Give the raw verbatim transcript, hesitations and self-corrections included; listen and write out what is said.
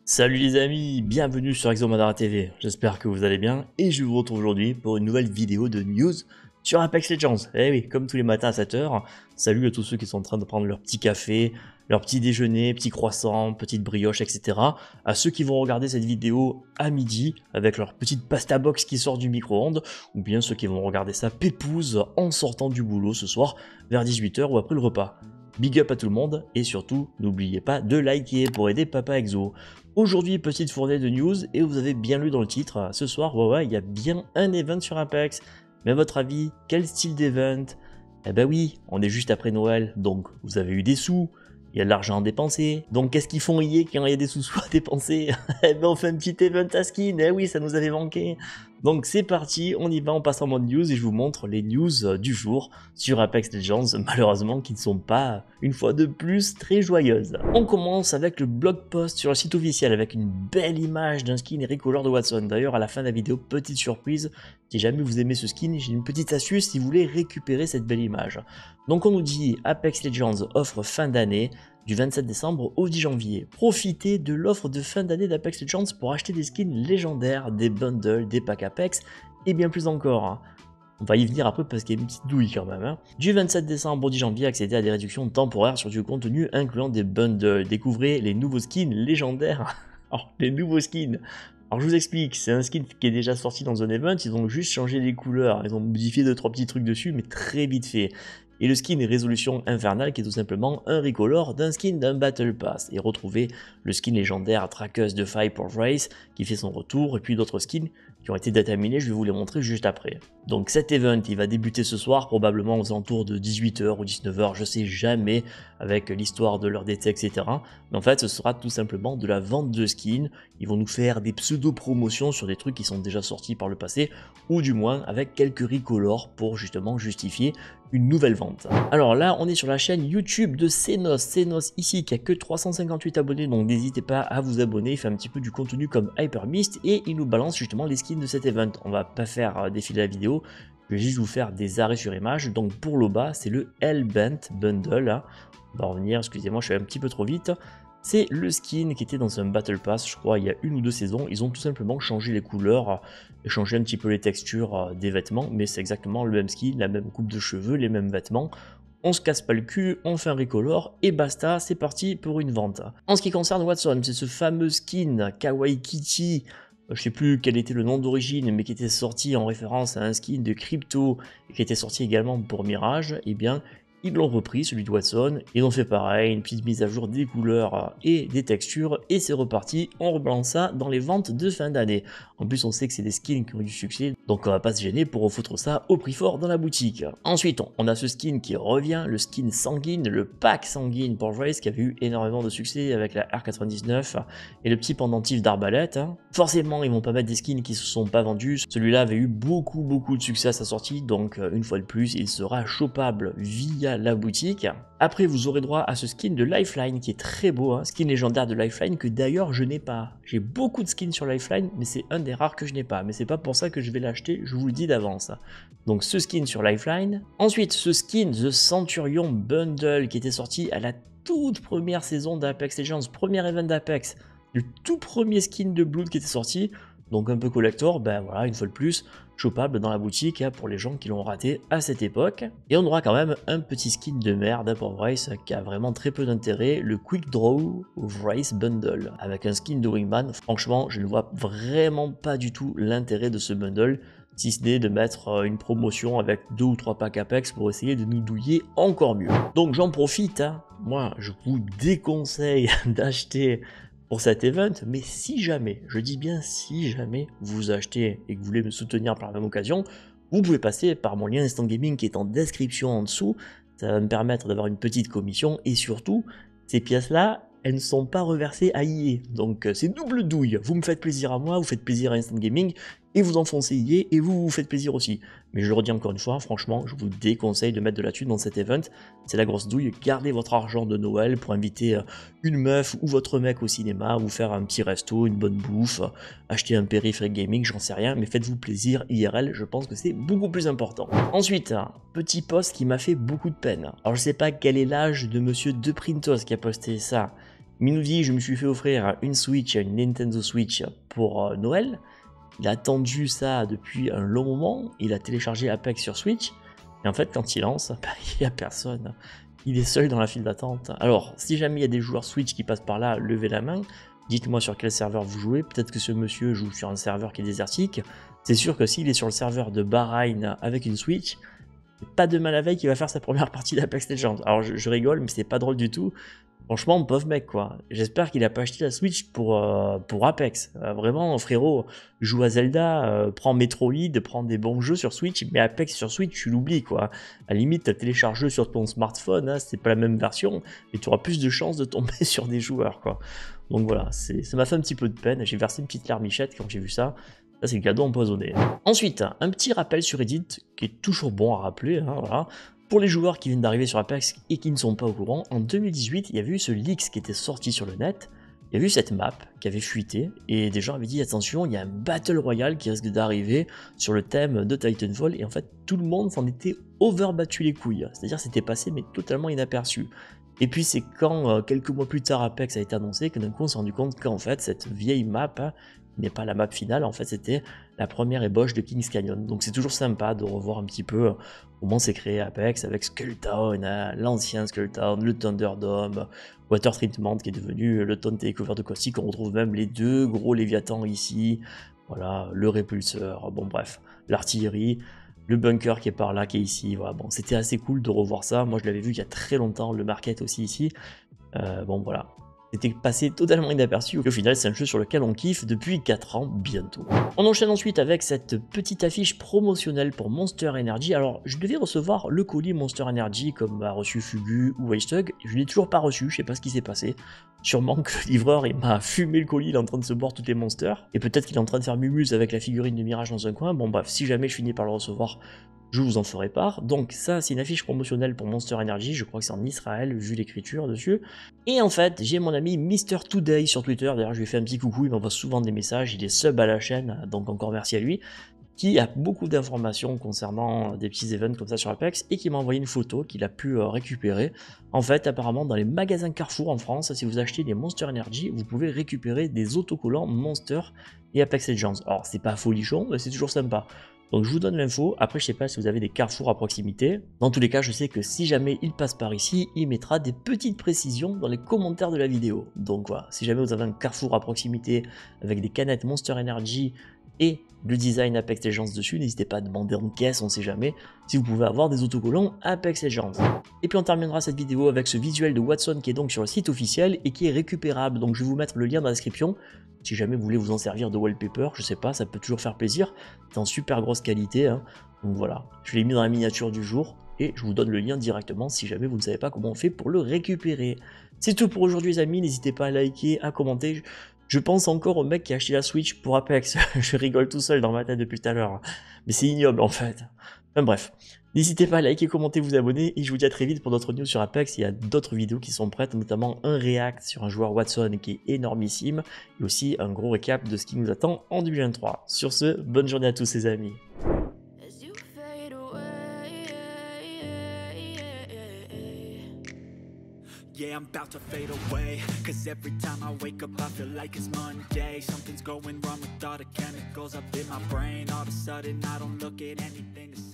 Salut les amis, bienvenue sur Exomadara T V, j'espère que vous allez bien et je vous retrouve aujourd'hui pour une nouvelle vidéo de news sur Apex Legends. Eh oui, comme tous les matins à sept heures, salut à tous ceux qui sont en train de prendre leur petit café, leur petit déjeuner, petit croissant, petite brioche, et cetera. À ceux qui vont regarder cette vidéo à midi avec leur petite pasta box qui sort du micro-ondes, ou bien ceux qui vont regarder ça pépouze en sortant du boulot ce soir vers dix-huit heures ou après le repas. Big up à tout le monde et surtout n'oubliez pas de liker pour aider Papa Exo. Aujourd'hui, petite fournée de news et vous avez bien lu dans le titre, ce soir, ouais ouais, il y a bien un event sur Apex. Mais à votre avis, quel style d'event? Eh ben oui, on est juste après Noël, donc vous avez eu des sous, il y a de l'argent à dépenser. Donc qu'est-ce qu'ils font hier quand il y a des sous à dépenser? Eh ben on fait un petit event à skin, eh oui, ça nous avait manqué. Donc c'est parti, on y va, on passe en mode news et je vous montre les news du jour sur Apex Legends, malheureusement qui ne sont pas, une fois de plus, très joyeuses. On commence avec le blog post sur le site officiel avec une belle image d'un skin Recolor de Wattson. D'ailleurs à la fin de la vidéo, petite surprise, si jamais vous aimez ce skin, j'ai une petite astuce si vous voulez récupérer cette belle image. Donc on nous dit Apex Legends offre fin d'année du vingt-sept décembre au dix janvier. Profitez de l'offre de fin d'année d'Apex Legends pour acheter des skins légendaires, des bundles, des packs Apex et bien plus encore. On va y venir après parce qu'il y a une petite douille quand même. Hein. Du vingt-sept décembre au dix janvier, accédez à des réductions temporaires sur du contenu incluant des bundles. Découvrez les nouveaux skins légendaires. Alors, les nouveaux skins. Alors je vous explique, c'est un skin qui est déjà sorti dans un event, ils ont juste changé les couleurs, ils ont modifié deux trois petits trucs dessus, mais très vite fait. Et le skin est Résolution Infernale qui est tout simplement un recolor d'un skin d'un Battle Pass. Et retrouvez le skin légendaire Traqueuse de faille pour Race qui fait son retour et puis d'autres skins qui ont été déterminés, je vais vous les montrer juste après. Donc cet event il va débuter ce soir probablement aux alentours de dix-huit heures ou dix-neuf heures, je sais jamais avec l'histoire de leur d'été et cetera. Mais en fait ce sera tout simplement de la vente de skins, ils vont nous faire des pseudo-promotions sur des trucs qui sont déjà sortis par le passé ou du moins avec quelques recolors pour justement justifier une nouvelle vente. Alors là on est sur la chaîne YouTube de Senos, Senos ici qui a que trois cent cinquante-huit abonnés, donc n'hésitez pas à vous abonner, il fait un petit peu du contenu comme Hypermist et il nous balance justement les skins de cet event. On va pas faire défiler la vidéo, je vais juste vous faire des arrêts sur image. Donc pour le bas c'est le Hellbent Bundle, hein. On va revenir, excusez-moi je suis un petit peu trop vite. C'est le skin qui était dans un Battle Pass, je crois, il y a une ou deux saisons. Ils ont tout simplement changé les couleurs, changé un petit peu les textures des vêtements, mais c'est exactement le même skin, la même coupe de cheveux, les mêmes vêtements. On se casse pas le cul, on fait un recolor et basta, c'est parti pour une vente. En ce qui concerne Wattson, c'est ce fameux skin Kawaii Kitty, je sais plus quel était le nom d'origine, mais qui était sorti en référence à un skin de Crypto et qui était sorti également pour Mirage, et bien ils l'ont repris, celui de Wattson, ils ont fait pareil, une petite mise à jour des couleurs et des textures, et c'est reparti, on rebalance ça dans les ventes de fin d'année. En plus on sait que c'est des skins qui ont eu du succès, donc on va pas se gêner pour refoutre ça au prix fort dans la boutique. Ensuite on a ce skin qui revient, le skin sanguine, le pack sanguine pour Race qui avait eu énormément de succès avec la R quatre-vingt-dix-neuf et le petit pendentif d'arbalète. Hein. Forcément ils vont pas mettre des skins qui se sont pas vendus, celui-là avait eu beaucoup beaucoup de succès à sa sortie, donc une fois de plus il sera chopable via la boutique. Après vous aurez droit à ce skin de Lifeline qui est très beau, hein, skin légendaire de Lifeline que d'ailleurs je n'ai pas. J'ai beaucoup de skins sur Lifeline mais c'est un des rares que je n'ai pas, mais c'est pas pour ça que je vais l'acheter, je vous le dis d'avance. Donc ce skin sur Lifeline. Ensuite ce skin The Centurion Bundle qui était sorti à la toute première saison d'Apex Legends, premier event d'Apex, le tout premier skin de Blood qui était sorti. Donc un peu collector, ben voilà, une fois de plus, chopable dans la boutique hein, pour les gens qui l'ont raté à cette époque. Et on aura quand même un petit skin de merde pour Race qui a vraiment très peu d'intérêt, le Quick Draw of Race Bundle, avec un skin de Wingman. Franchement, je ne vois vraiment pas du tout l'intérêt de ce bundle, si ce n'est de mettre une promotion avec deux ou trois packs Apex pour essayer de nous douiller encore mieux. Donc j'en profite, hein. Moi je vous déconseille d'acheter pour cet event, mais si jamais, je dis bien si jamais vous achetez et que vous voulez me soutenir par la même occasion, vous pouvez passer par mon lien Instant Gaming qui est en description en dessous, ça va me permettre d'avoir une petite commission et surtout, ces pièces-là, elles ne sont pas reversées à I E, donc c'est double douille, vous me faites plaisir à moi, vous faites plaisir à Instant Gaming, et vous enfoncez I E, et vous vous faites plaisir aussi. Mais je le redis encore une fois, franchement, je vous déconseille de mettre de la thune dans cet event, c'est la grosse douille, gardez votre argent de Noël pour inviter une meuf ou votre mec au cinéma, vous faire un petit resto, une bonne bouffe, acheter un périphérique gaming, j'en sais rien, mais faites-vous plaisir, I R L, je pense que c'est beaucoup plus important. Ensuite, un petit post qui m'a fait beaucoup de peine. Alors je sais pas quel est l'âge de monsieur De Printos qui a posté ça, Il nous dit, je me suis fait offrir une Switch, une Nintendo Switch pour euh, Noël. Il a attendu ça depuis un long moment, il a téléchargé Apex sur Switch, et en fait quand il lance, bah, il n'y a personne. Il est seul dans la file d'attente. Alors, si jamais il y a des joueurs Switch qui passent par là, levez la main. Dites-moi sur quel serveur vous jouez. Peut-être que ce monsieur joue sur un serveur qui est désertique. C'est sûr que s'il est sur le serveur de Bahreïn avec une Switch, pas de mal à veille qu'il va faire sa première partie d'Apex Legends. Alors je, je rigole, mais c'est pas drôle du tout. Franchement, pauvre mec, quoi. J'espère qu'il a pas acheté la Switch pour, euh, pour Apex. Euh, vraiment, frérot, joue à Zelda, euh, prends Metroid, prends des bons jeux sur Switch, mais Apex sur Switch, tu l'oublies, quoi. À la limite, t'as téléchargé sur ton smartphone, hein, c'est pas la même version, mais tu auras plus de chances de tomber sur des joueurs, quoi. Donc voilà, ça m'a fait un petit peu de peine. J'ai versé une petite larmichette quand j'ai vu ça. Ça, c'est le cadeau empoisonné. Ensuite, un petit rappel sur Reddit, qui est toujours bon à rappeler, hein, voilà. Pour les joueurs qui viennent d'arriver sur Apex et qui ne sont pas au courant, en deux mille dix-huit, il y avait eu ce leak qui était sorti sur le net, il y avait eu cette map qui avait fuité, et des gens avaient dit attention, il y a un Battle Royale qui risque d'arriver sur le thème de Titanfall, et en fait tout le monde s'en était overbattu les couilles, c'est-à-dire c'était passé mais totalement inaperçu. Et puis c'est quand, euh, quelques mois plus tard, Apex a été annoncé, que d'un coup on s'est rendu compte qu'en fait cette vieille map, hein, n'est pas la map finale, en fait c'était la première ébauche de Kings Canyon. Donc c'est toujours sympa de revoir un petit peu comment s'est créé Apex avec Skulltown, hein, l'ancien Skulltown, le Thunderdome, Water Treatment qui est devenu le Town Takeover de Caustic, on retrouve même les deux gros Léviathans ici, voilà, le répulseur, bon bref, l'artillerie, le bunker qui est par là, qui est ici, voilà, bon c'était assez cool de revoir ça, moi je l'avais vu il y a très longtemps, le market aussi ici, euh, bon voilà. C'était passé totalement inaperçu, au final c'est un jeu sur lequel on kiffe depuis quatre ans bientôt. On enchaîne ensuite avec cette petite affiche promotionnelle pour Monster Energy. Alors je devais recevoir le colis Monster Energy comme a reçu Fugu ou Washtug, je ne l'ai toujours pas reçu, je sais pas ce qui s'est passé. Sûrement que le livreur il m'a fumé le colis, il est en train de se boire toutes les monsters, et peut-être qu'il est en train de faire mumuse avec la figurine de Mirage dans un coin, bon bref, si jamais je finis par le recevoir, je vous en ferai part. Donc ça c'est une affiche promotionnelle pour Monster Energy, je crois que c'est en Israël vu l'écriture dessus. Et en fait j'ai mon ami Mister Today sur Twitter, d'ailleurs je lui ai fait un petit coucou, il m'envoie souvent des messages, il est sub à la chaîne, donc encore merci à lui, qui a beaucoup d'informations concernant des petits events comme ça sur Apex, et qui m'a envoyé une photo qu'il a pu récupérer. En fait apparemment dans les magasins Carrefour en France, si vous achetez des Monster Energy, vous pouvez récupérer des autocollants Monster et Apex Legends. Alors c'est pas folichon, mais c'est toujours sympa. Donc je vous donne l'info, après je sais pas si vous avez des carrefours à proximité. Dans tous les cas, je sais que si jamais il passe par ici, il mettra des petites précisions dans les commentaires de la vidéo. Donc voilà, si jamais vous avez un carrefour à proximité avec des canettes Monster Energy et le design Apex Legends dessus, n'hésitez pas à demander en caisse, on sait jamais, si vous pouvez avoir des autocollants Apex Legends. Et puis on terminera cette vidéo avec ce visuel de Wattson qui est donc sur le site officiel et qui est récupérable, donc je vais vous mettre le lien dans la description. Si jamais vous voulez vous en servir de wallpaper, je sais pas, ça peut toujours faire plaisir. C'est en super grosse qualité, hein. Donc voilà, je l'ai mis dans la miniature du jour et je vous donne le lien directement si jamais vous ne savez pas comment on fait pour le récupérer. C'est tout pour aujourd'hui les amis, n'hésitez pas à liker, à commenter. Je pense encore au mec qui a acheté la Switch pour Apex, je rigole tout seul dans ma tête depuis tout à l'heure, mais c'est ignoble en fait. Enfin bref, n'hésitez pas à liker, commenter, vous abonner, et je vous dis à très vite pour d'autres news sur Apex. Il y a d'autres vidéos qui sont prêtes, notamment un react sur un joueur Wattson qui est énormissime, et aussi un gros récap de ce qui nous attend en deux mille vingt-trois. Sur ce, bonne journée à tous les amis. Yeah, I'm about to fade away, cause every time I wake up I feel like it's Monday. Something's going wrong with all the chemicals up in my brain. All of a sudden I don't look at anything the same.